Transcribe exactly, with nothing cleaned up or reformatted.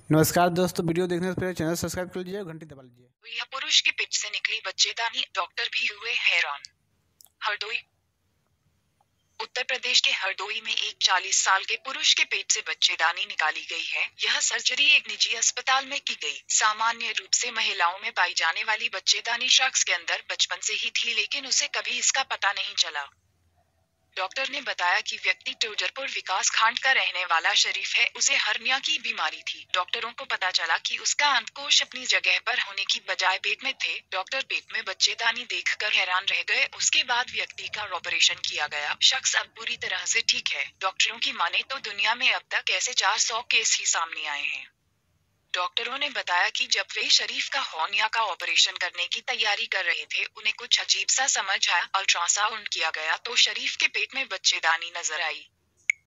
नमस्कार दोस्तों, वीडियो देखने से पहले चैनल सब्सक्राइब कर लीजिए और घंटी दबा लीजिए। यह पुरुष के पेट से निकली बच्चेदानी, डॉक्टर भी हुए हैरान। हरदोई उत्तर प्रदेश के हरदोई में एक चालीस साल के पुरुष के पेट से बच्चेदानी निकाली गई है। यह सर्जरी एक निजी अस्पताल में की गई। सामान्य रूप से महिलाओं में पाई जाने वाली बच्चेदानी शख्स के अंदर बचपन से ही थी, लेकिन उसे कभी इसका पता नहीं चला। डॉक्टर ने बताया कि व्यक्ति टूजरपुर विकास खंड का रहने वाला शरीफ है। उसे हर्निया की बीमारी थी। डॉक्टरों को पता चला कि उसका अंडकोश अपनी जगह पर होने की बजाय पेट में थे। डॉक्टर पेट में बच्चेदानी देखकर हैरान रह गए। उसके बाद व्यक्ति का ऑपरेशन किया गया। शख्स अब पूरी तरह से ठीक है। डॉक्टरों की माने तो दुनिया में अब तक ऐसे चार सौ केस ही सामने आए हैं। डॉक्टरों ने बताया कि जब वे शरीफ का हर्निया का ऑपरेशन करने की तैयारी कर रहे थे, उन्हें कुछ अजीब सा समझ आया। अल्ट्रासाउंड किया गया तो शरीफ के पेट में बच्चेदानी नजर आई।